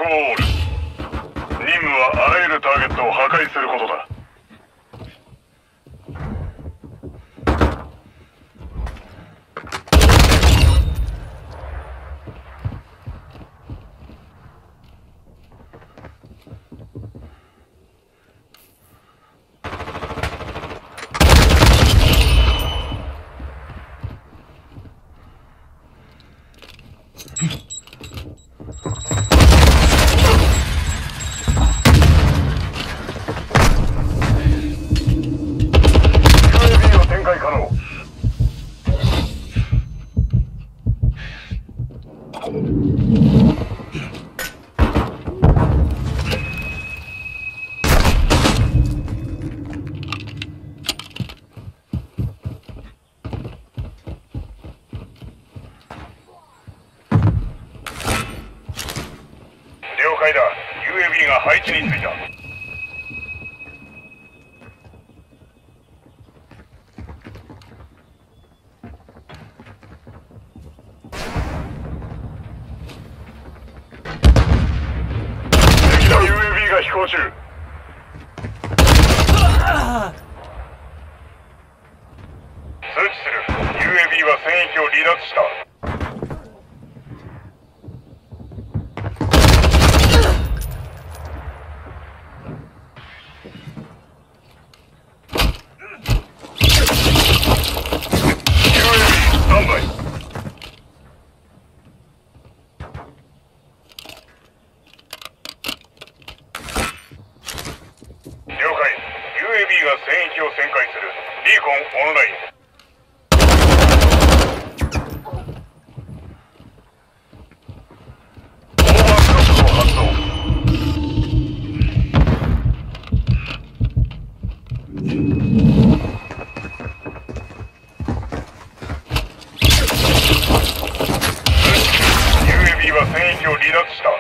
フォール。任務はあらゆるターゲットを破壊することだ。了解だ。UAV が配置についた。敵の UAV が飛行中。通知する。UAV は戦域を離脱した。UAV が戦域を旋回する。リーコンオンライン。オーバークロックを発動。UAV は戦域を離脱した。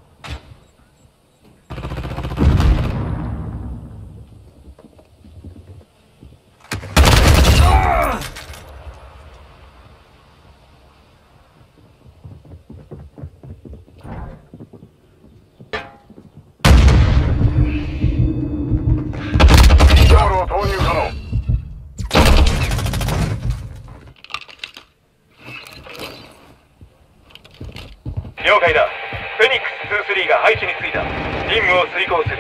了解だ。フェニックス2-3が配置についた。任務を遂行する。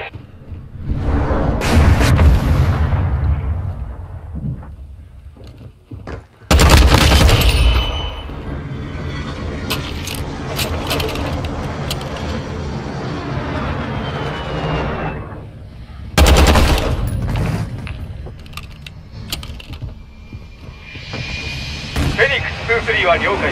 フェニックス2-3は了解。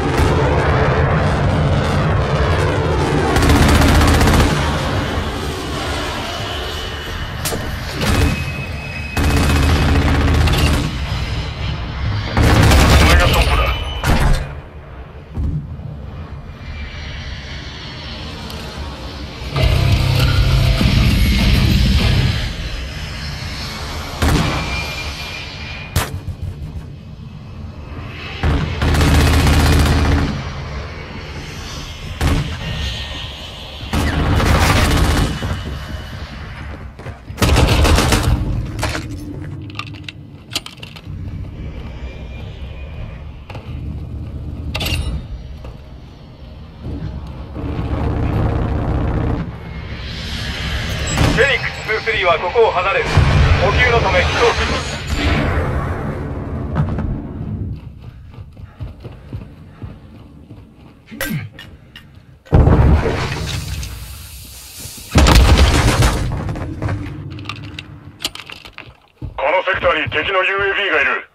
フェニックス2-3はここを離れる。補給のため飛行する。このセクターに敵の UAV がいる。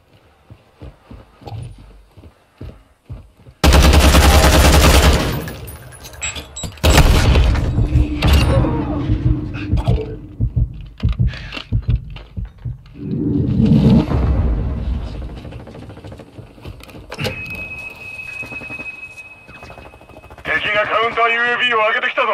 敵がカウンター UAV を上げてきたぞ。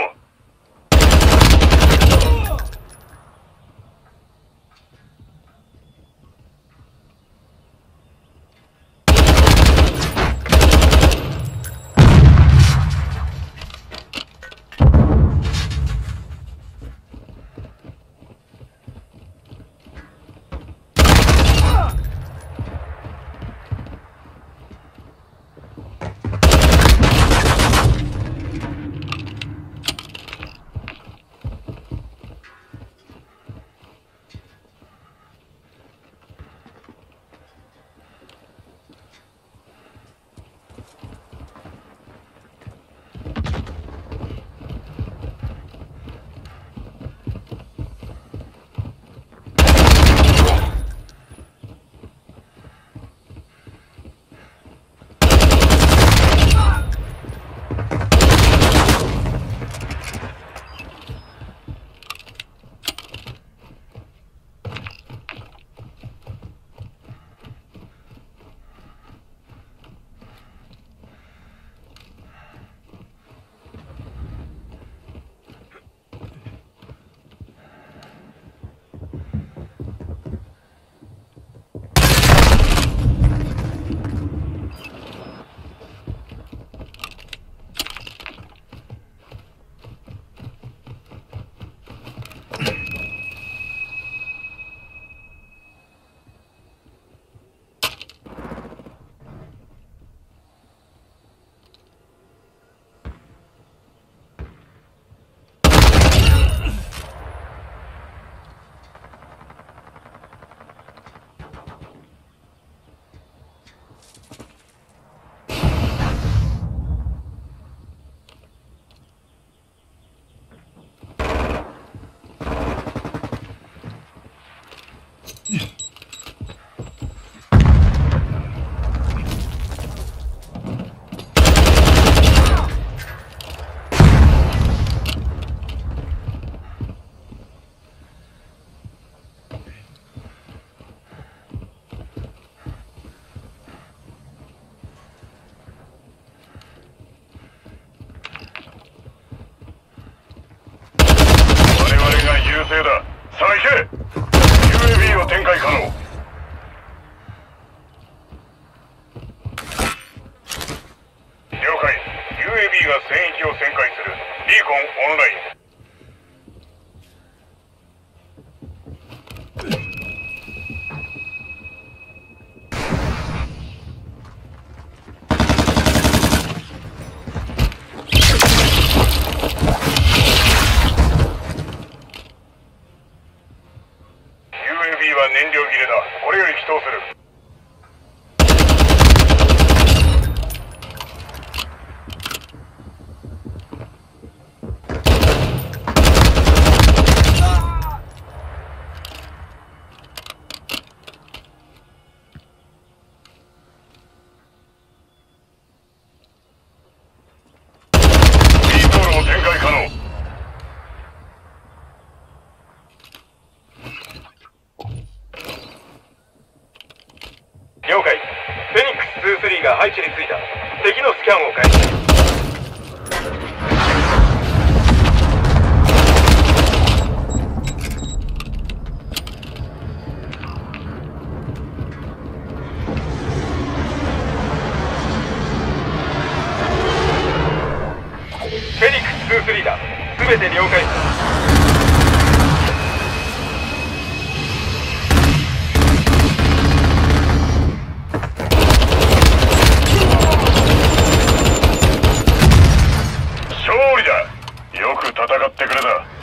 勢だ。さあ行け。 UAV を展開可能。了解。 UAV が戦域を旋回する。ビーコンオンライン。UAV は燃料切れだ。これより起動する。ビートールを展開可能。 了解。フェニックス23が配置についた。敵のスキャンを開始。フェニックス23だ。全て了解。 勝利だ。よく戦ってくれた。